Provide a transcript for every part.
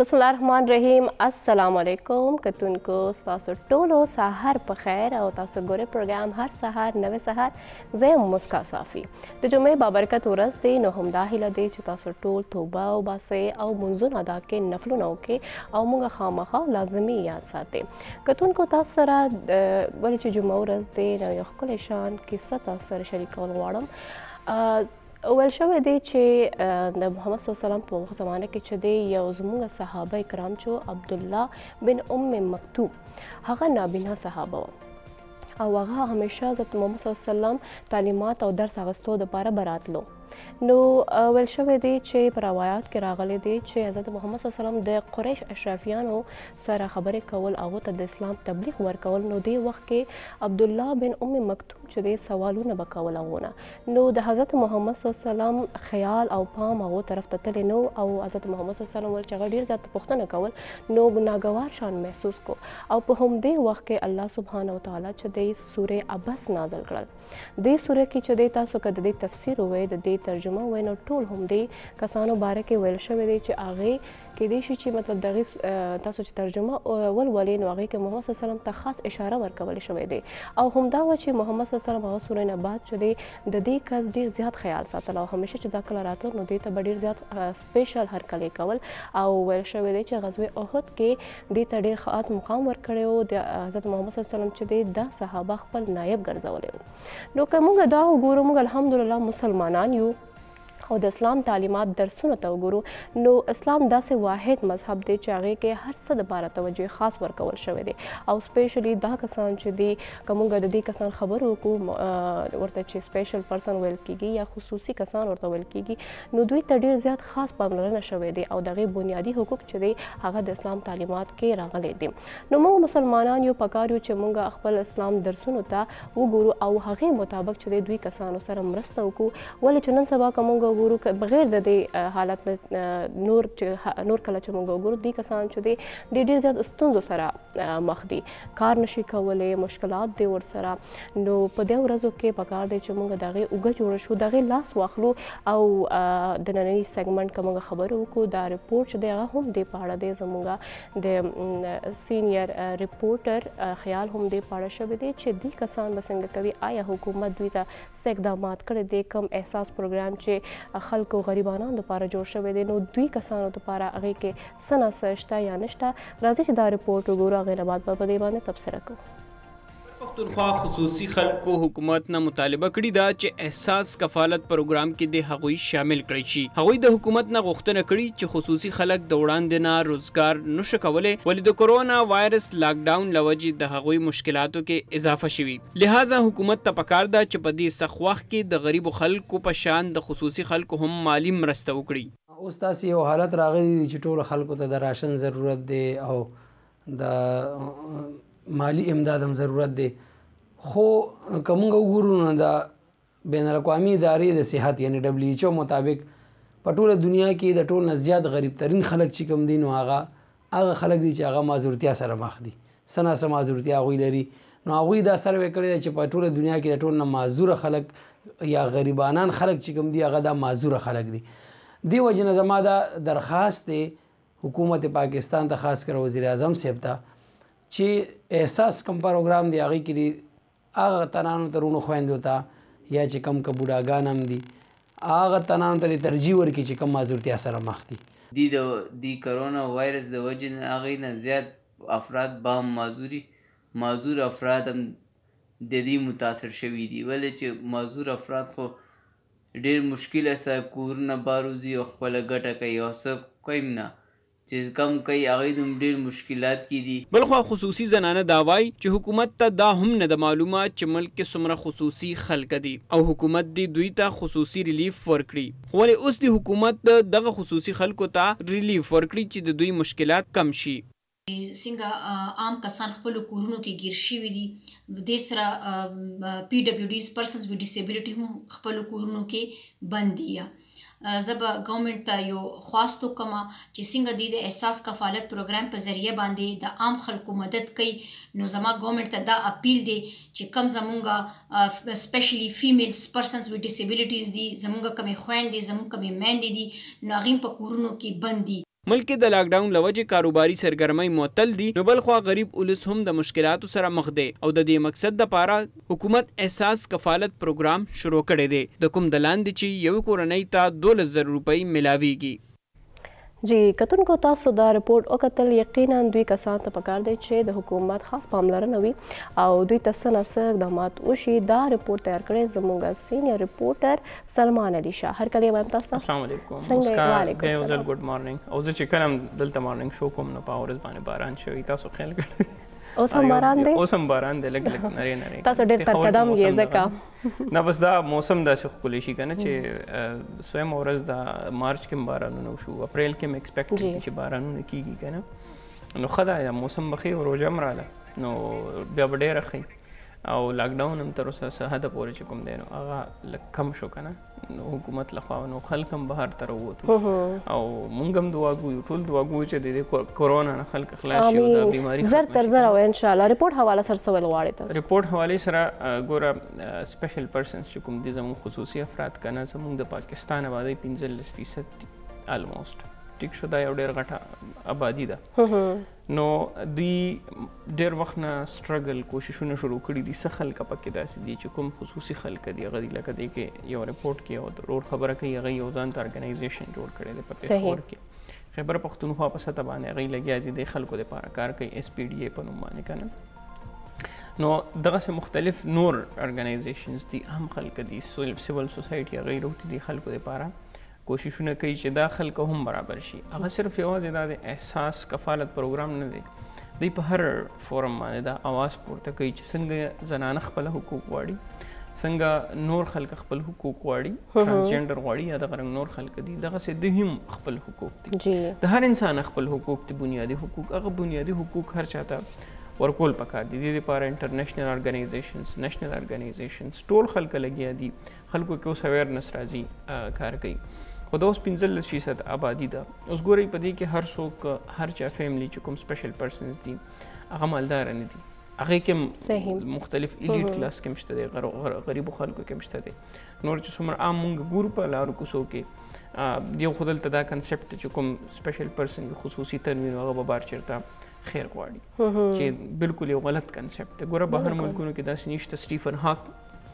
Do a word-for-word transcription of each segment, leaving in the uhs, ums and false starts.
बिस्मिल्लाहिर्रहमानिर्रहीम अस्सलाम वालेकुम कतुनको तासो टोलो सहार په خیر او تاسو ګورئ پروګرام هر سهار نوې سهار زه مسکا صافي د جمعې بابرکت ورځ دی نو همدا هیله دی چې تاسو ټول توبه او باسئ او منځونه ادا کړئ نفلونه وکړئ او موږ خامخا لازمي یاد ساتئ کتونکو تاسو سره ولې چې جمعه ورځ دی نو یو ښکلی شان کیسه تاسو سره شریکول غواړم ویل شوی دی چې د محمد صلی الله علیه وسلم په وخت زمانه کې چې دی یو زموږ صحابه کرام چې عبدالله بن ام مکتوم هغه نابینا صحابه و او هغه همیشه حضرت محمد صلی الله علیه وسلم تعلیمات او درس اخیستو دپاره به راتلو نو ویل شوی دی چې په روایات کې راغلی دی چې حضرت محمد صلی الله علیه وسلم د قریش اشرافیانو سره خبرې کول هغو ته د اسلام تبلیغ ورکول نو دې وخت کې عبدالله بن ام مکتوم چې دی سوالونه به کول هغونه نو د حضرت محمد صلی الله علیه وسلم خیال او پام هغو طرف ته تللی نو او حضرت محمد صلی الله علیه وسلم ویل چې هغه ډېر زیات پوښتنه کول نو ناګوار شان محسوس کو او په همدې وخت کې الله سبحانه وتعالی چې دی سورې عبس نازل کړل دې سورې کې چې دی تاسو که د دې تفسیر ووایئ د دې ترجمه ووایئ نو ټول همدې کسانو باره کې ویل شوی دی چې هغې کیدای شي چې مطلب د هغې تاسو چې ترجمه ولولئ نو هغې کې محمد صلی الله علیه وسلم ته خاص اشاره ورکول شوی دی او همدا وه چې محمد صلی الله علیه وسلم هغه سورې نه بعد چې دی د دې کس ډېر زیات خیال ساتل او همیشه چې دا کله راتلل نو دې ته به ډېر زیات سپیشل هرکلی کول او ویل شوی دی چې غزوې احد کې دې ته ډېر خاص مقام ورکړی و د حضرت محمد صلی الله علیه وسلم چې دی دا صحابه خپل نایب ګرځولی و نو که موږ دا وګورو موږ الحمدلله مسلمانان یو او د اسلام تعلیمات درسونو ته وګورو نو اسلام داسې واحد مذهب دی چې هغې کې هر څه دپاره توجه خاص ورکول شوی دی او سپیشلی دا کسان چې دی که موږ د دې کسان خبرې وکړو ورته چې سپیشل پرسن ویل کیږي یا خصوصي کسان ورته ویل کیږي نو دوی ته ډېر زیات خاص پاملرنه شوی دی او د هغې بنیادي حقوق چې دی هغه د اسلام تعلیمات کې راغلی دی نو موږ مسلمانان یو پکار یو چې موږ خپل اسلام درسونو ته وګورو او هغې مطابق چې دی دوی کسانو سره مرسته وکړو ولې چې نن سبا که موږ وګورو که بغیر د دې حالت نور چې نور کله چې موږ وګورو دې کسان چې دی ډېر ډېر زیات ستونزو سره مخ دي کار نشي کولی مشکلات دی ورسره نو په دې ورځو کې پکار دی چې موږ د هغې اوږه جوړه شو د هغې لاس واخلو او د ننني سیګمنټ که موږ خبرې وکړو دا رپورټ چې دی هغه هم دې په اړه دی زموږ د سینیر رپورټر خیال هم دې په اړه شوی دی چې دې کسان به څنګه کوي آیا حکومت دوی ته څه اقدامات کړی دی کم احساس پروګرام چې خلکو غریبانو لپاره جوړ شوی دی نو دوی کسانو لپاره هغې کې څه نه څه شته یا نشته راځئ چې دا رپورټ وګورو هغې نه بعد به په دې باندې تبصره کوو پښتونخوا خصوصي خلکو حکومت نه مطالبه کړې ده چې احساس کفالت پروګرام کې د هغوی شامل کړی شي هغوی د حکومت نه غوښتنه کړې چې خصوصي خلک د وړاندې نه روزګار نشي کولی ولې د کرونا وایرس لاکډاون له وجې د هغوی مشکلاتو کې اضافه شوي لہذا حکومت ته پکار ده چې په دې سخت وخت کې د غریبو خلکو په شان د خصوصي خلکو هم مالی مرسته وکړي اوس داسې یو حالت راغلی دی چې ټولو خلکو ته د راشن ضرورت دی او د مالی امداد هم ضرورت دی خو که موږ وګورو نو د بین الاقوامي ادارې د صحت یعنی ډبلیو ایچ او مطابق په ټوله دنیا کې د ټول نه زیات غریب ترین خلک چې کوم دي نو هغه هغه خلک دي چې هغه معذورتیا سره مخ دي څه نه څه معذورتیا هغوی لري نو هغوی دا سروې کړی دی چې په ټوله دنیا کې د ټول نه معذوره خلک یا غریبانان خلک چې کوم دي هغه دا معذوره خلک دي دې وجې نه زما دا درخواست دی حکومت پاکستان ته خاص کر وزیر اعظم صاحب ته چې احساس کم پروګرام دی هغې کې هغه تنانو ته رونو خویندو ته یا چې کم که بوډاګان هم دي هغه تنانو ته ترجیح ورکړي چې کم معذورتیا سره مخ دي دی د دی کرونا وایرس د وجې نه هغې نه زیات افراد با هم معذوري معذور افراد هم د دې متاثر شوي دي ولې چې معذور افراد خو ډېر مشکله سه کورونه باروځي او خپله ګټه کوي او څه کوي نه چې کم کوي هغوی هم ډېر مشکلات کې دي بلخوا خصوصي زنانه دا وایي چې حکومت ته دا هم نه د معلومه چې ملک کې څومره خصوصي خلک دي او حکومت دې دوی ته خصوصي ریلیف ورکړي خو ولې اوس د حکومت دغه خصوصي خلکو ته ریلیف ورکړي چې د دوی مشکلات کم شي څنګه عام کسان خپلو کورونو کې ګیر شوي دي دې سره پی ډبلیو ډیز پرسنز وذ ډسیبلټي هم خپلو کورونو کې بند دي زه به ګورنمنټ ته یو خواست وکړم چې څنګه دوی د احساس کفالت پروګرام په ذریعه باندې د عام خلکو مدد کوي نو زما ګورنمنټ ته دا اپیل دی چې کم زمونږ سپیشلی فیمیلز پرسنز وذ ډسیبلټیز دي زمونږ کمې خویندې زمونږ کمې میندې دي نو هغوی په کورونو کې بند دي ملک د لاک ډاون لوجه کاروباري سرګرمۍ معطل دي نو بل خو غریب ولس هم د مشکلاتو سره مخ دی او د دې مقصد د پاره حکومت احساس کفالت پروګرام شروع کړی دی د کوم د لاندې چې یو کورنۍ ته دولس زره روپۍ ملاویږي. جی کتونکو تاسو دا رپورټ وکتل یقینا دوی کسان ته پکار دی چې د حکومت خاص پاملرنه وي او دوی ته څه نه څه اقدامات وشي. دا رپورټ تیار کړی زموږ سینیر رپورټر سلمان علي شاه. هر کله وایم تاسو السلام علیکم. مسکا یو ځل ګډ مارنینګ او زه چې کله دلته مارنینګ شو کوم نو په ورځ باندې باران شوی تاسو خیال کړئ اوس هم باران دی اوس هم باران دی لګ لګ نری نری تاسو ډېر پر قدم یې ځکه نه بس دا موسم داسې ښکلی شي که نه چې سویم ورځ د مارچ کې بارانونه وشو اپریل کې مې ایکسپیکټ دي چې بارانونه کېږي که نه نو ښه ده موسم به ښه روژه هم راله نو بیا به ډېره ښه او لاکډاون هم تر اوسه څه حده پورې چې کوم دی نو هغه لږ کم شو که نه نو حکومت لخوا نو خلک هم بهر ته راووتو او موږ هم دعا کوو ټول دعا کوو چې د دې کورونا نه خلک خلاص شي او د بیماري زر تر زر او انشاءالله رپورټ حواله سره څه ویل غواړئ تاسو؟ رپورټ حوالې سره ګوره سپیشل پرسنز چې کوم دي زموږ خصوصي افراد که نه زموږ د پاکستان آبادۍ پنځلس فیصد دي آلموسټ ټیک شو دا یو ډېر غټه آبادي ده نو دوی ډېر وخت نه سټرګل کوششونه شروع کړي دي څه خلک پکې داسې دي چې کوم خصوصي خلک دي هغه دي لکه دی کې یو رپورټ کې یو روډ خبره کوي هغه یو ځان ته ارګنایزیشن جوړ کړی دی په پېښور کې خیبر پښتونخوا په سطح باندې هغوی لګیا دي د خلکو دپاره کار کوي ایس پی ډي اے په نوم باندې که نه نو دغسې مختلف نور ارګنایزیشنز دي هم خلک دي سیول سوسایټي هغوی راوتي دي خلکو دپاره کوششونه کوي چې دا خلک هم برابر شي هغه صرف یوازې دا د احساس کفالت پروګرام نه دی دوی په هر فورم باندې دا اواز پورته کوي چې څنګه زنانه خپل حقوق غواړي څنګه نور خلک خپل حقوق غواړي ترانسجنډر غواړي یا دغه رنګ نور خلک دي دغسې دوی هم خپل حقوق دي د هر انسان خپل حقوق دي بنیادي حقوق هغه بنیادي حقوق هر چاته ورکول پکار دي دې لپاره انټرنیشنل ارګنایزیشنز نېشنل ارګنایزیشنز ټول خلک لګیا دي خلکو کې اوس اویرنس راځي کار کوي خو دا اوس پنځلس فیصد آبادي ده اوس ګورئ په دې کې هر څوک هر چا فیملی چې کوم سپیشل پرسنز دي هغه مالداره نه دي هغې کې مختلف ایلیټ کلاس کې هم شته دی غریبو خلکو کې هم شته دی نور چې څومره عام مونږ ګورو په لارو کوڅو کې یو خو دلته دا کنسپټ چې کوم سپیشل پرسن خصوصي تنوین هغه به بار چېرته خیر غواړي چې بالکل یو غلط کنسپټ دی ګوره بهر ملکونو کې داسې نشته سټیفن هاک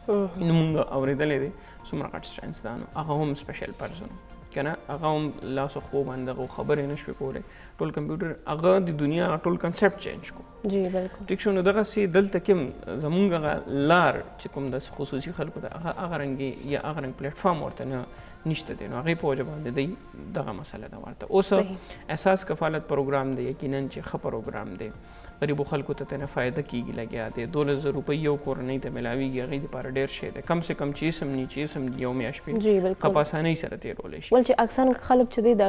نو مونږ اورېدلی دی څومره غټ ساینسدان هغه هم سپیشل پرسن که نه هغه هم لاسو خپو باندې دغه خبرې نه شوې کولی ټول کمپیوټر هغه د دنیا ټول کنسپټ چینج کو جی بالکل ټیک شو نو دغسې دلته کې هم زمونږ هغه لار چې کوم داسې خصوصي خلکو ته هغه هغه رنګې یا هغه رنګ پلیټفارم ورته نه نشته دی نو هغې په وجه باندې دی دغه مسله ده ورته اوس احساس کفالت پروګرام دی یقینا چې ښه پروګرام دی غریبو خلکو ته ترنه فایده کېږي لګیا دی دولس زره روپۍ یو کورنۍ ته میلاویږي هغې دپاره ډېر شی دی کم سے کم چې اسم نی چې اسم یو میاشت پې ښه په اسانۍ سره تېرولی شي ول چې اکثر خلک چې دی د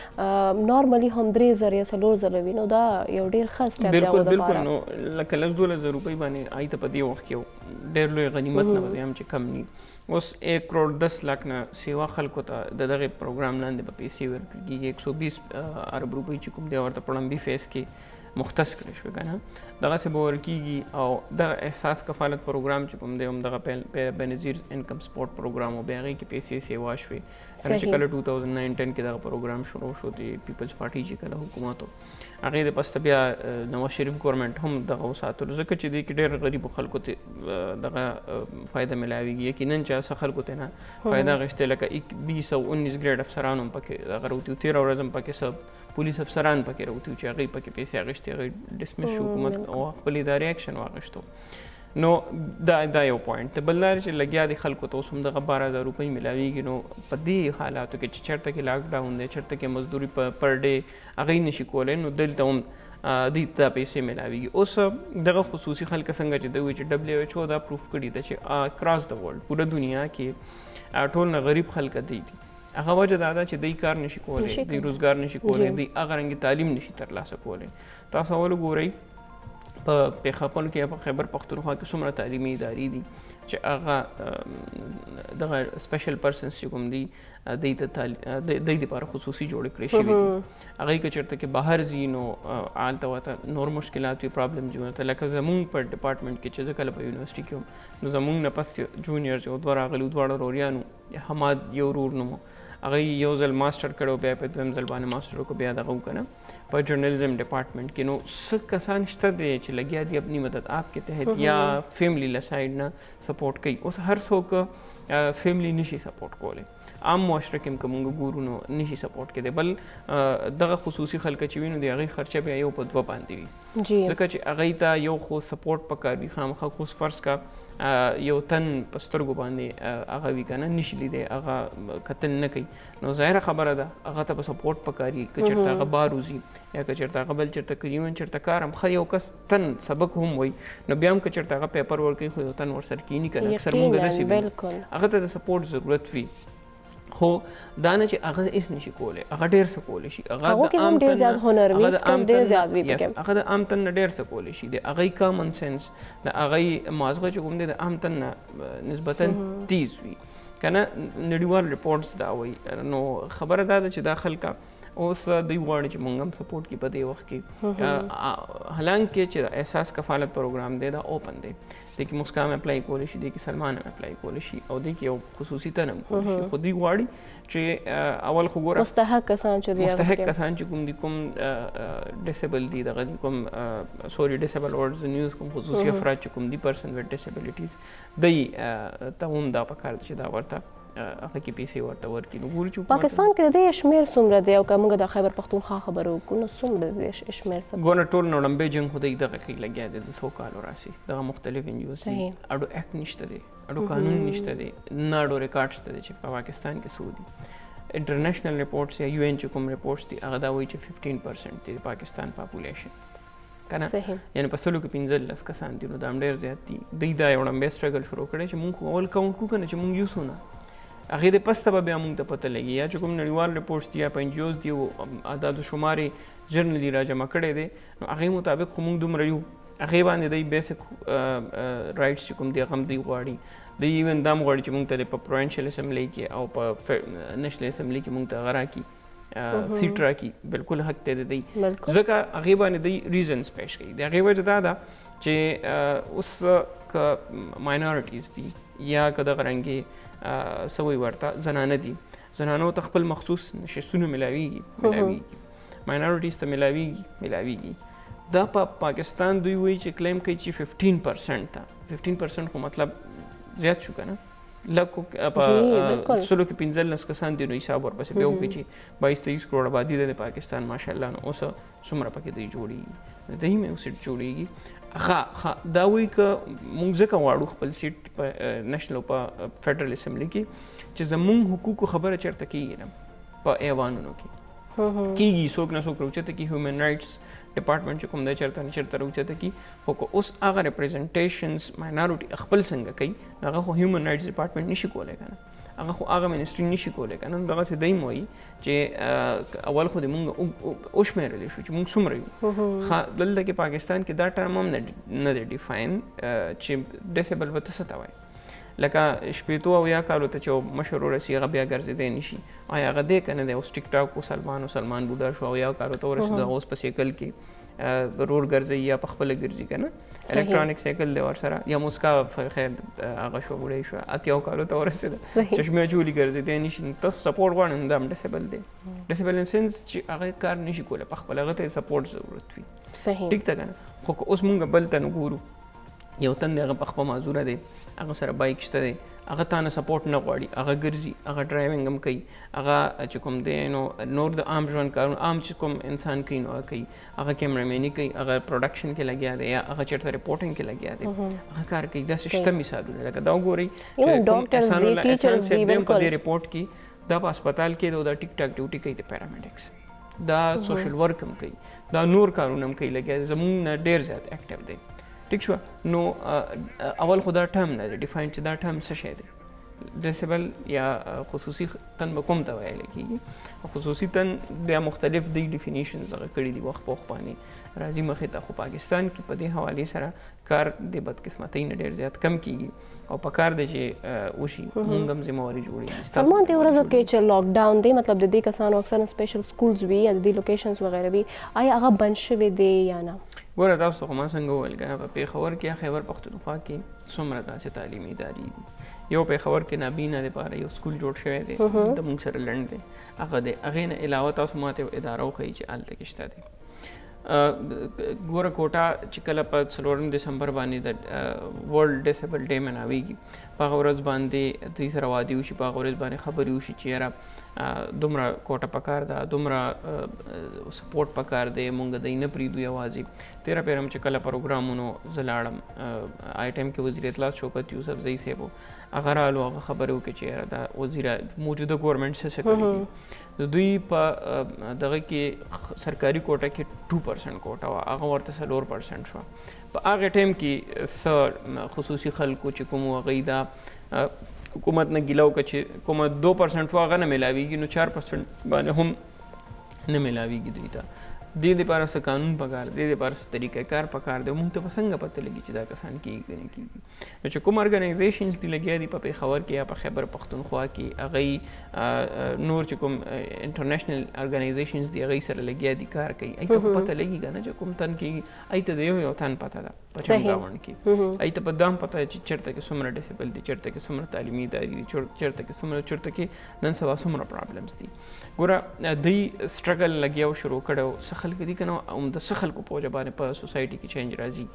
هغې نارملي هم درې زره یا څلور زره وي نو دا یو ډېر ښه سټپ دی بالکل بالکل نو لکه لس دولس زره روپۍ باندې هغې ته په دې وخت کې یو ډېر لوی غنیمت نه به هم چې کم ني اوس ایک کروڑ دس لاک نه سیوا خلکو ته د دغې پروګرام لاندې به پیسې ورکړل کېږي ایک سو بیس ارب روپۍ چې کوم دی ورته په لومبي فیز کې مختص کړی شوی که نه دغسې به ورکېږي او دغه احساس کفالت پروګرام چې کوم دی هم دغه بنظیر انکم سپورټ پروګرام و بیا هغې کې پیسې سیوا شوې کله چې کله ټو تاوزنډ ناین ټین کې دغه پروګرام شروع شو د پیپلز پارټي چې کله حکومت و هغې د پسته بیا نواز شریف ګورمنټ هم دغه وساتلو ځکه چې دې کې ډېر غریبو خلکو ته دغه فایده میلاویږي یقینا چې څه خلکو ته نه فایده اخیستې لکه بیس او انیس ګریډ افسران هم پکې دغه راوتي تېره ورځ هم پکې سب پولیس افسران پکې راوتي چې هغوی پکې پیسې اخیستې هغوی ډسمس شو حکومت او خپل ادارې اکشن واخیستو نو دا دا یو پوینټ دی بل دا چې لګیا دي خلکو ته اوس هم دغه باره زره روپۍ میلاویږي نو په دې حالاتو کې چې چېرته کې لاکډاون دی چېرته کې مزدوري په پر ډے هغوی نشي کولی نو دلته هم دوی ته دا پیسې میلاویږي اوس دغه خصوصي خلک څنګه چې دوی چې ډبلیو ایچ او دا پروف کړي ده چې اکراس د ورلډ پوره دنیا کې ټول نه غریب خلک دی دي هغه وجه دا ده چې دوی کار نشي کولی دوی روزګار نشي کولی دوی هغه رنګې تعلیم نشي ترلاسه کولی تاسو اول وګورئ په پېښاپل کې په خیبر پښتونخوا کې څومره تعلیمي ادارې دي چې هغه دغه سپیشل پرسنز چې کوم دي دوی ته دوی دپاره خصوصي جوړې کړې شوي دي. هغوی که چېرته کې بهر ځي نو هلته ورته نور مشکلات وي، پرابلم وي ورته. لکه زمونږ په ډپارټمنټ کې چې زه کله په یونیورسټي کې وم نو زمونږ نه پس جونیئر چې دوه راغلي دواړه روریانو، حماد یو ورور نوم هغوی یو ځل ماسټر کړی، بیا په دویم ځل باندې ماسټر وکړو، بیا دغه وکړه په جرنلزم ډپارټمنټ کې. نو څه کسان شته دی چې لګیا دي اپنی مدد آپ کے تحت یا فیملی له سایډ نه سپورټ کوي. اوس هر څوک فیملی نشي سپورټ کولی، عام معاشره کې هم که مونږ ګورو نو نشي سپورټ کېدی. بل دغه خصوصي خلک چې وي نو د هغې خرچه بیا یو په دوه باندې وي، ځکه چې هغوی ته یو خو سپورټ پکار وي. خامخا خو فرض کا یو تن په سترګو باندې هغه وي که نه نشي لیدی، هغه کتل نه کوي، نو ظاهره خبره ده هغه ته به سپورټ پکار وي. که چېرته هغه بار وځي یا که چېرته هغه بل چېرته کوي، ایون چېرته کار هم ښه یو کس تن سبق هم وایي نو بیا هم که چېرته هغه پیپر ورکوي خو یو تن ورسره کښېني که نه، اکثر مونږ داسې وي هغه ته د سپورټ ضرورت وي. خو دا نه چې هغه هېڅ نشي کولی، هغه ډېر څه کولی شي. هغه د عام تن هغه د عام تن نه ډېر څه کولی شي. د هغوی کامن سینس، د هغوی مازغه چې کوم دی د عام تن نه نسبتا تیز وي که نه. نړیوال رپورټس دا وایي. نو خبره دا ده چې دا خلکه اوس دوی غواړي چې مونږ هم سپورټ کړي په دې وخت کې. حالانکه چې د احساس کفالت پروګرام دی دا اوپن دی، دې کې مسکا هم اپلای کولی شي، دې کې سلمان هم اپلای کولی شي، او دې کې یو خصوصي تن هم کولی شي. خو دوی غواړي چې اول خو ګوره مستحق کسان چې دي مستحق کسان چې کوم دي کوم ډیسیبل دي دغه دي کوم سوري ډیسیبل ورډز نیوز کوم خصوصي افراد چې کوم دي پرسن ویت ډیسیبلیټیز دوی ته هم دا پکار چې دا ورته هغه کې پیسې ورته ورکړي. نو ګورو چې پاکستان کې د دې شمېر څومره دی او که موږ د خیبر پښتونخوا خبرې وکړو نو څومره د دې شمېر څه؟ ګوره ټول نو لمبې جنګ خو دی دغه کې لګیا دی د څو کالو راسي، دغه مختلف انجیوز دي، اډو اکټ نشته دی، اډو قانون نشته دی، نه اډو ریکارډ شته دی چې په پاکستان کې څو دي. انټرنیشنل رپورټس یا یو این چې کوم رپورټس دي هغه دا وایي چې ففټین پرسنټ دی د پاکستان پاپولیشن که نه، یعنې په سلو کې پنځلس کسان دي، نو دا هم ډېر زیات دي. دوی دا یو لمبی سټرګل شروع کړی چې مونږ خو اول کاونټ کوو که نه چې مونږ یو څونه هغې د پسته به بیا مونږ ته پته لګي، یا چې کوم نړیوال رپورټس دي یا په انجیوز دي او اعداد و شمار یې جرنلي را جمع کړی دی نو هغې مطابق خو مونږ دومره یو. هغې باندې دوی بیسک رایټس چې کوم دي هغه هم دوی غواړي. دوی ایون دا هم غواړي چې مونږ ته په پروینشل اسمبلی کې او په نیشنل اسمبلی کې مونږ ته هغه راکړي، سیټ راکړي. بالکل حق دی د دوی، ځکه هغې باندې دوی ریزنز پیش کوي. د هغې وجه دا ده چې اوس که ماینارټیز دي یا که دغه رنګې څه وایي ورته زنانه دي، زنانو ته خپل مخصوص نشستونه میلاویږي میلاویږي ماینارټیز ته میلاویږي میلاویږي. دا په پاکستان دوی وایي چې کلیم کوي چې ففټین پرسنټ ته ففټین پرسنټ خو مطلب زیات شو که نه، لږ په سلو کې پنځلس کسان دي نو حساب ورپسې بیا وکړي چې بایس تیئیس کروړ آبادي ده د پاکستان ماشاءالله. نو اوس څومره پکې دوی جوړېږي، دوی هم یو سیټ جوړېږي. ښه ښه دا وایي که مونږ ځکه غواړو خپل سیټ په نیشنل او په فیډرل اسمبلی کې چې زمونږ حقوقو خبره چېرته کېږي نه په ایوانونو کې کېږي، څوک نه څوک راوچته کړي. هیومن رایټس ډپارټمنټ چې کوم دی چېرته نه چېرته راوچته کړي، خو که اوس هغه ریپرزنټیشنز ماینارټي خپل څنګه کوي نو هغه خو هیومن رایټس ډپارټمنټ نشي کولی که نه، هغه خو هغه منسټري نشي کولی که نه. دغسې دی هم وایي چې اول خو د مونږ وشمېرلی شو چې مونږ څومره یو. دلته کې پاکستان کې دا ټرم هم نه دی ډیفاین چې ډیسیبل به ته څه ته وایي. لکه شپېتو او یا کالو ته چې مشر ورسي هغه بیا ګرځېدی نشي، آیا هغه دی که نه دی؟ اوس ټیک ټاک و سلمان و سلمان بوډا شو او یا کالو ته ورسېدو، هغه اوس په سیکل کې روډ ګرځوي یا په خپله ګرځي که نه، الکترانیک سایکل دی ورسره. یا مسکا خیر هغه شوه بوډۍ شوه اتیاو کالو ته ورسېده، چشمې اچولي ګرځېدی نشي. تاسو سپورټ غواړئ نو دا هم ډیسیبل دی. ډیسیبل ان سینس چې هغه کار نشي کولی په خپله، هغه ته سپورټ ضرورت وي. ټیک ده که نه. خو که اوس مونږ بل ته نګورو، یو تن دی هغه په خپله معذوره دی، هغه سره بایک شته دی، هغه تا نه سپورټ نه غواړي، هغه ګرځي، هغه ډرایوینګ هم کوي، هغه چې کوم دی نو نور د عام ژوند کارونه عام چې کوم انسان کوي نو هغه کوي، هغه کیمرامیني کوي، هغه پروډکشن کې لګیا دی یا هغه چېرته ریپورټینګ کې لګیا دی، هغه کار کوي. داسې شته مثالونه لکه دا وګورئ چې کوم احسان الله احسان صاحب دی په دې ریپورټ کې دا په هسپتال کې دا ټیک ټاک ډیوټي کوي د پیرامیډکس، دا سوشل ورک هم کوي، دا نور کارونه هم کوي لګیا دی، زموږ نه ډېر زیات اکټیو دی. ټیک شوه. نو اول خو دا ټرم نه دی ډیفاین چې دا ټرم څه شی دی، ډیسیبل یا خصوصي تن به کوم ته ویل کېږي. خصوصي تن بیا مختلف دی ډیفینیشنز هغه کړي دي وخت په وخت باندې راځي مخې ته، خو پاکستان کې په دې حوالې سره کار د بدقسمتۍ نه ډېر زیات کم کېږي او په کار دی چې وشي مونږ هم ذمهواري جوړېږي. سلمان دې ورځو کې چې لاک ډاون دی مطلب د دې کسانو اکثرا سپیشل سکولز وي یا د دې لوکیشنز وغیره وي، آیا هغه بند شوي دی یا نه؟ ګوره تاسو خو ما څنګه وویل کنه په پېښور کې خیبر پښتونخوا کې څومره داسې تعلیمي ادارې دي. یو پېښور کې نابینا دپاره یو سکول جوړ شوی دی د مونږ سره لنډ دی هغه دی. هغې نه علاوه تاسو ماته یو اداره وښیي چې هلته کې شته دی. ګوره کوټه چې کله په څلورم دسمبر باندې د ورلډ ډیسیبل ډے مناویږي په هغه ورځ باندې دوی سره وعدې وشي، په هغه ورځ باندې خبرې وشي چې یاره دومره کوټه پکار ده، دومره سپورټ پکار دی، مونږ دی نه پرېږدو یوازې. تېره پیرم چې کله پروګرامونو زه لاړم آی ټایم کې وزیر اطلاعات شوکت یوسف زئی صاحب هغه رالو، هغه خبرې وکړې چې یاره دا وزیر موجوده ګورنمنټ څه څه کړي دي. د دوی په دغه کې سرکاري کوټه کې ټو پرسنټ کوټه وه، هغه ورته څلور پرسنټ شوه. په هغه ټایم کې څه خصوصي خلکو چې کوم هغوی دا حکومت نه ګیله وکړه چې کومه دو پرسنټ وه هغه نه میلاویږي، نو چار پرسنټ باندې هم نه میلاویږي دوی ته. دې دپاره څه قانون پکار دی، دې دپاره څه طریقه کار پکار دی، موږ ته به څنګه پته لګي چې دا کسان کېږي که نه کېږي. نو چې کوم ارګنایزیشنز دي لګیا دي په پېښور کې یا په خیبر پښتونخوا کې، هغوی نور چې کوم انټرنیشنل ارګنایزیشنز دي هغوی سره لګیا دي کار کوي، هغوی ته خو پته لګي که نه چې کوم تن کېږي. هغوی ته د یو یو تن پته ده په چمګاونډ کې، هغوی ته په دا هم پته ده چې چېرته کې څومره ډیسیبل دي، چېرته کې څومره تعلیمي ادارې دي، چېرته کې څومره چېرته کې نن سبا څومره پرابلمز دي. ګوره دوی سټرګل لګیا شروع کړی، څه خلک دي که نه د څه خلکو په وجه باندې په سوسایټي کې چینج راځي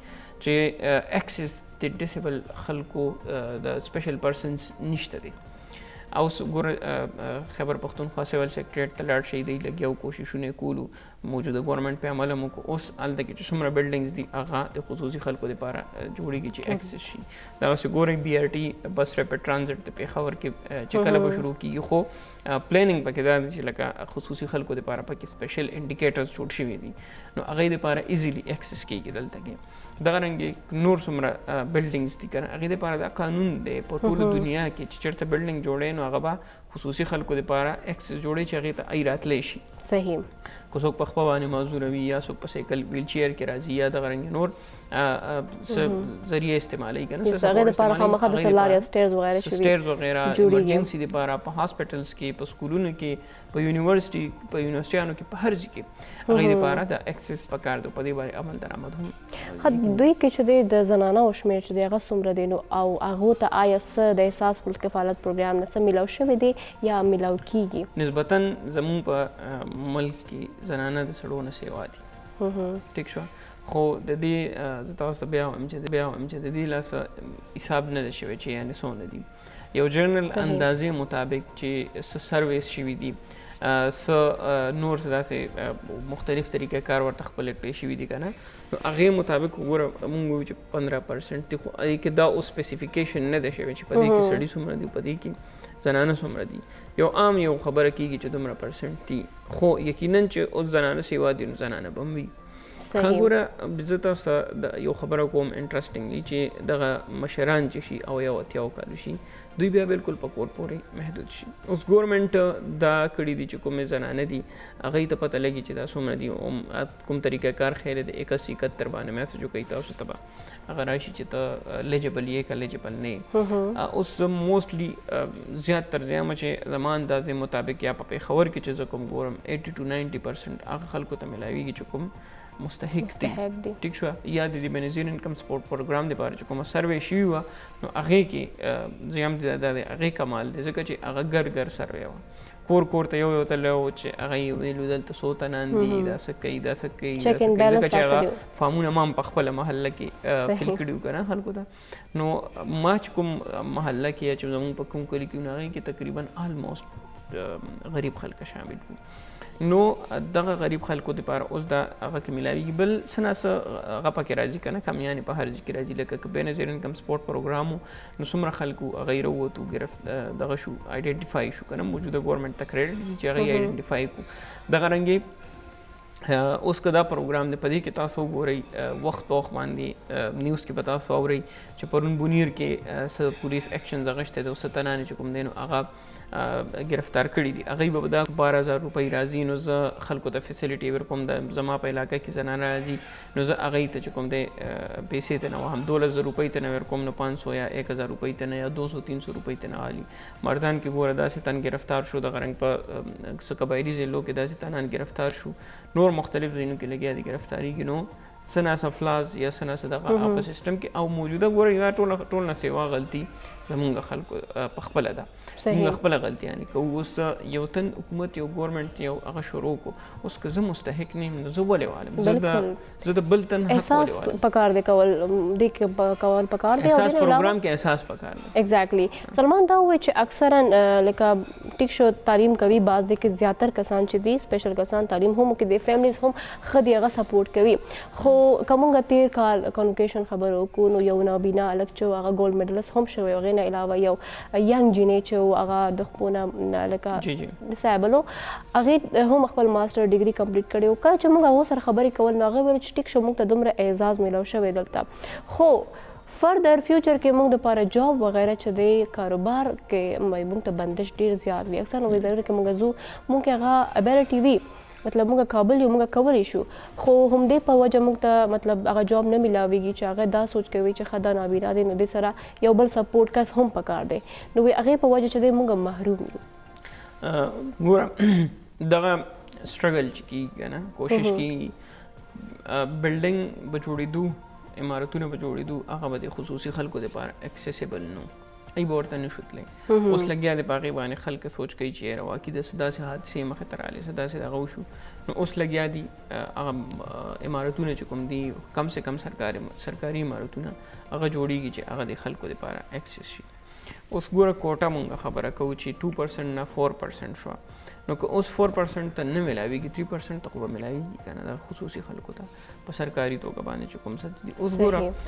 چې اکسس د ډیسیبل خلکو د سپیشل پرسنز نشته دی. اوس ګوره خیبر پښتونخوا سیول سیکریټریټ ته لاړ شئ، دی لګیا کوششونه کولو موجوده ګورنمنټ په عمل هم وکړو. اوس هلته کې چې څومره بلډینګز دي هغه د خصوصي خلکو دپاره جوړېږي چې اکسس شي. دغسې ګورئ بي آر ټي بس ریپډ ټرانزټ د پېښور کې چې کله به شروع کېږي، خو پلانینګ پکې دا دی چې لکه خصوصي خلکو دپاره پکې سپیشل انډیکیټرز جوړ شوي دي، نو هغوی دپاره ایزیلی اکسس کېږي دلته کې. دغه رنګې نور څومره بلډینګز دي که نه هغې دپاره دا قانون دی په ټوله دنیا کې چې چېرته بلډینګ جوړی نو هغه به خصوصي خلکو دپاره اکسس جوړی چې هغې ته ای راتلی شي. صحیح. که څوک په خپه باندې معذوره وي یا څوک په سایکل ویل چیر کې راځي یا دغه رنګې نور څه ذریعه استعمالوي که نه هغې دپاره خامخا د سلار یا سټیرز وغیره چې وي سټیرز وغیره ایمرجنسي دپاره په هاسپټلز کې، په سکولونو کې، په یونیورسټي په یونیورسټیانو کې، په هر ځای کې هغې دپاره د اکسس پکار دی. په دې باندې عمل درآمد هم ښه. دوی کې چې دی د زنانهو شمېر چې دی هغه څومره دی نو او هغو ته آیا څه د احساس پل کفالت پروګرام نه څه میلاو شوی دی یا میلاو کېږي؟ نسبتا زموږ په ملک کې زنانه د سړو نه سیوا دي، ټیک شوه، خو د دې زه تاسو ته بیا وایم چې د بیا وایم چې د دې لاسه حساب نه ده شوی چې یعنې څومره دي. یو جرنل اندازې مطابق چې څه سرویس شوي دي، څه نور څه داسې مختلف طریقه کار ورته خپل کړی شوي دي که نه، نو هغې مطابق وګوره مونږ وایو چې پندره پرسنټ دي، خو هغې کې دا اوس سپیسیفیکیشن نه ده شوی چې په دې کې سړي څومره دي، په دې کې زنانه څومره دي. یو عام یو خبره کېږي چې دومره پرسنټ دي، خو یقینا چې اوس زنانه سیوا دي نو زنانه به هم وي. ښه ګوره زه تاسو ته یو خبره کوم انټرسټینګلی چې دغه مشران چې شي او یو اتیاو کالو شي دوی بیا بالکل په کور پورې محدود شي. اوس ګورنمنټ دا کړي دي چې کومې زنانه دي هغوی ته پته لګي چې دا څومره دي، کوم طریقه کار خیر د اکس اکہتر باندې میسج وکړي تاسو ته به هغه راشي چې ته لیجبل یې که لیجبل نه. اوس موسټلی زیات تر زیامه چې زما اندازې مطابق یا په پېښور کې چې زه کوم ګورم ایټي ټو ناینټي پرسنټ هغه خلکو ته میلاویږي چې کوم مستحق دي، ټیک شوه. یا د دې بینظیر انکم سپورټ پروګرام دپاره چې کومه سروې شوي وه نو هغې کې زه یم دا د هغې کمال دی ځکه چې هغه ګر ګر سروې وه، کور کور ته یو یو تللی و چې هغه یې ویلو دلته څو تنان دي، دا څه کوي دا څه کوي ځکه چې هغه فارمونه ما هم په خپله محله کې فل کړي وو که نه خلکو ته. نو ما چې کوم محله کې یا چې زموږ په کوم کلي کې نو هغې کې تقریبا آلموسټ غریب خلک شامل وو. نو دغه غریب خلکو دپاره اوس دا هغه کې میلاویږي. بل څه نه څه هغه پکې راځي که نه کمیانې په هر ځای کې راځي، لکه که بېنظیر انکم سپورټ پروګرام و نو څومره خلکو هغوی راووتو ګرفت دغه شو آیډنټیفای شو که نه موجوده ګورنمنټ ته کریډټ دي چې هغوی آیډنټیفای کړو. دغه رنګې اوس که دا پروګرام دی په دې کې تاسو وګورئ وخت په وخت باندې نیوز کې به تاسو اورئ چې پرون بونیر کې څه پولیس ایکشنز اخیستی دی او څه تنانې چې کوم دی نو هغه گرفتار کړي دي. هغوی به دا بار هزار روپۍ راځي نو زه خلکو ته فیسیلیټي ورکوم د زما په علاقه کې زنانه راځي نو زه هغوی ته چې کوم دی پیسې ترې نه وهم دولس زره روپۍ ترې نه ورکوم نو پانچ سو یا ایک هزار روپۍ ترې نه یا دو سو تین سو روپۍ ترې نه اخلي. مردان کې ګوره داسې تن گرفتار شو دغه رنګ په څه قبایلي ضلعو کې داسې تنان گرفتار شو نور مختلف ځایونو کې لګیا دي گرفتاریږي نو څه ناڅه فلاز یا څه ناڅه دغه په سیسټم کې او موجوده ګوره دا ټوله ټول نه سیوا غلطي زمونږ خلکو په خپله ده موږ خپله غلطیانې کوو. اوس یو تن حکومت یو ګورمنټ یو هغه شروع کو اوس که زه مستحق نه یم نو زه ولې والم زه د بل تن حق ولې والم. پکار دی کول دې کې کول پکار دی احساس پروګرام کې احساس پکار دی. ایگزیکټلی سلمان دا وایي چې اکثرا لکه ټیک شو تعلیم کوي بعض دي کې زیاتر کسان چې دي سپیشل کسان تعلیم هم کې دي فیملیز هم ښه دي هغه سپورټ کوي خو کومه تیر کال کانوکیشن خبرو کو نو یو نابینا الګ چې هغه ګولډ میډلست هم شوی هغې نه علاوه یو ینګ جینۍ چې هغه د خپونه لکه ډسایبل و هغې هم خپل ماسټر ډګري کمپلیټ کړی و. کله چې موږ هغو سره خبرې کول نو هغې ویل چې ټیک شو موږ ته دومره اعزاز میلاو شوی دلته خو فردر فیوچر کې موږ دپاره جاب وغیره چې دی کاروبار کې موږ ته بندش ډېر زیات وي اکثر نو ضرور کې موږ ځو موږ کې هغه ابیلټي وي مطلب موږ کابل یو موږ کولی شو خو همدې په وجه موږ ته مطلب هغه جاب نه میلاویږي چې هغه دا سوچ کوي چې ښه دا نابینا دی نو دې سره یو بل سپورټ کس هم پکار دی نو هغې په وجه چې دی موږ محروم یو. ګوره دغه سټرګل چې کېږي که نه کوشش کېږي بلډینګ به جوړېدو عمارتونه به جوړېدو هغه به د خصوصي خلکو دپاره اکسیسیبل نو ای به ورته نشو تللی. اوس لګیا دی په هغې باندې خلک سوچ کوي چې یاره واقعي داسې داسې حادثې مخې ته راغلې څه داسې دغه وشو نو اوس لګیا دي هغه عمارتونه چې کوم دي کم سے کم سرکاري سرکاري عمارتونه هغه جوړېږي چې هغه د خلکو دپاره اکسس شي. اوس ګوره کوټه مونږ خبره کوو چې ټو پرسنټ نه فور پرسنټ شوه نو که اوس فور پرسنټ ته نه میلاویږي تھری پرسنټ ته خو به میلاویږي که نه د خصوصي خلکو ته په سرکاري توګه باندې چې کوم څه دي. اوس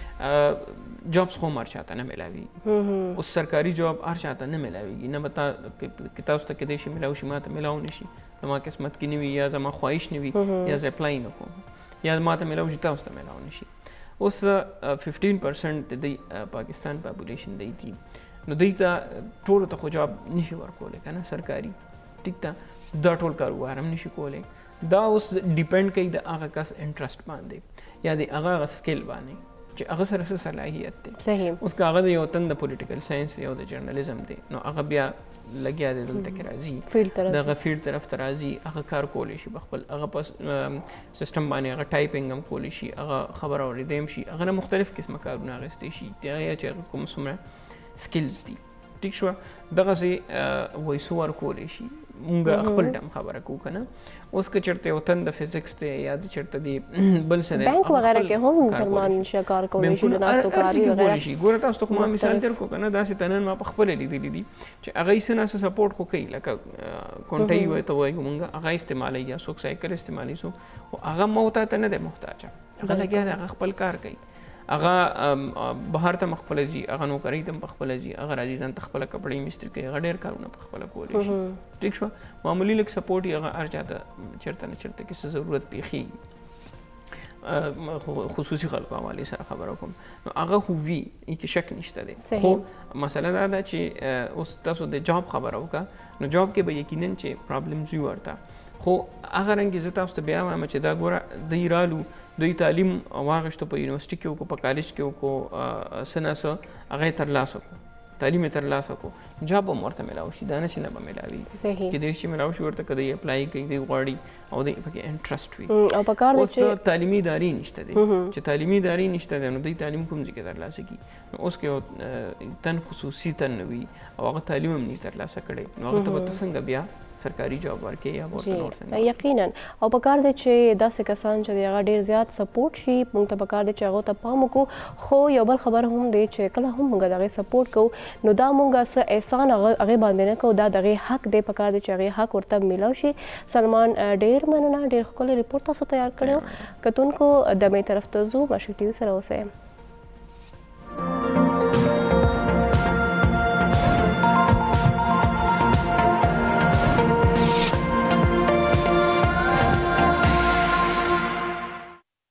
ګوره جابس خو هم هر چا ته نه میلاویږي اوس سرکاري جاب هر چا ته نه میلاویږي نه به تا که تاسو ته کیدای شي میلاو شي ما ته میلاو نه شي زما قسمت کې نه وي یا زما خواهش نه وي یا زه اپلای نه کوم یا ما ته میلاو شي تاسو ته میلاو نه شي. اوس ففټین پرسنټ د پاکستان پاپولیشن دی دي نو دوی ته ټولو ته خو جاب نشي ورکولی که نه سرکاري ټیک ته دا ټول کاروبار هم نشي کولی. دا اوس ډیپینډ کوي د هغه کس انټرسټ باندې یا د هغه هغه سکل باندې چې هغه سره څه صلاحیت دی. اوس که هغه د یو تن د پولیټیکل ساینس یا د جرنالیزم دی نو هغه بیا لګیا دی دلته کې راځي دغه فیلډ طرف ته راځي هغه کار کولی شي په خپل هغه په سیسټم باندې هغه ټایپینګ هم کولی شي هغه خبره اورېدی هم شي هغه نه مختلف قسمه کارونه اخیستی شي د هغه چې هغه کوم څومره سکلز دي ټیک شوه دغسې وایس اوور کولی شي مونږ خپل ټایم خبره کوو که نه. اوس که چېرته یو تن د فزیکس دی یا د چېرته دی بل څه دی بینک وغیره کې هم مسلمان نشه کار کولی شي د ناستو کاري وغیره شي. ګوره تاسو ته خو ما مثال در کړو که نه داسې تنن ما په خپله لیدلي دي چې هغوی څه ناسه سپورټ خو کوي لکه کونټۍ ورته وایو مونږ هغه استعمالوي یا څوک سایکل استعمالوي څوک خو هغه موته ته نه دی محتاجه هغه لګیا دی هغه خپل کار کوي هغه بهر ته مخپله ځي هغه نوکرۍ ته مخپله ځي هغه راځي ځان ته خپله کپړۍ مستري کوي هغه ډېر کارونه په خپله کولی شي ټیک شوه. معمولي لږ سپورټ یې هغه هر چا ته چېرته نه چېرته کې څه ضرورت پېښېږي خصوصي خلکو حوالې سره خبره کوم نو هغه خو وي کې شک نشته دی خو مسله دا ده چې اوس تاسو د جاب خبره وکړه نو جاب کې به یقینا چې پرابلمز وي ورته خو هغه رنګې زه تاسو ته بیا وایم چې دا ګوره دوی رالو دوی تعلیم واغېشتو په یونیورسټي کې وکړو په کالج کې وکړو څه نه څه هغه یې ترلاسه کړو تعلیم یې ترلاسه کړو جاب به هم ورته میلاو شي دا نه چې نه به میلاوي کیدای شي میلاو شي ورته که دوی اپلای کوي دوی غواړي او دوی پکې انټرسټ وي. اوس تعلیمي ادارې نشته دی چې تعلیمي ادارې نشته دی نو دوی تعلیم کوم ځای کې ترلاسه کړي نو اوس که یو تن خصوصي تن نه وي او هغه تعلیم هم نه ترلاسه کړی نو هغه ته به ته څنګه بیا سرکاري جاب ورکړي یا ورته نور څنګه. یقینا او پکار دی چې داسې کسان چې دی هغه ډېر زیات سپورټ شي موږ ته پکار دی چې هغو ته پام وکړو خو یو بل خبر هم دی چې کله هم موږ د هغې سپورټ کوو نو دا موږ څه احسان هغې باندې نه کوو دا د هغې حق دی پکار دی چې هغې حق ورته میلاو شي. سلمان ډېر مننه ډېر ښکلی ریپورټ تاسو تیار کړی و. کتونکو دمې طرف ته ځو ماشک ټي وي سره اوسئ.